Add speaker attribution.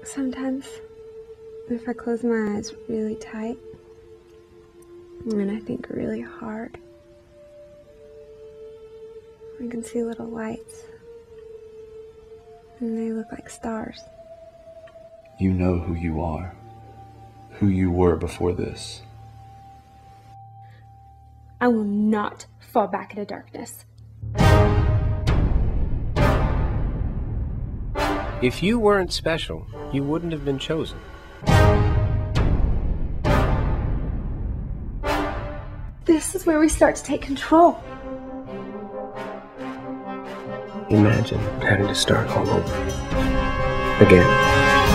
Speaker 1: Sometimes, if I close my eyes really tight, and I think really hard, I can see little lights, and they look like stars.
Speaker 2: You know who you are, who you were before this.
Speaker 1: I will not fall back into darkness.
Speaker 3: If you weren't special, you wouldn't have been chosen.
Speaker 1: This is where we start to take control.
Speaker 3: Imagine having to start all over again.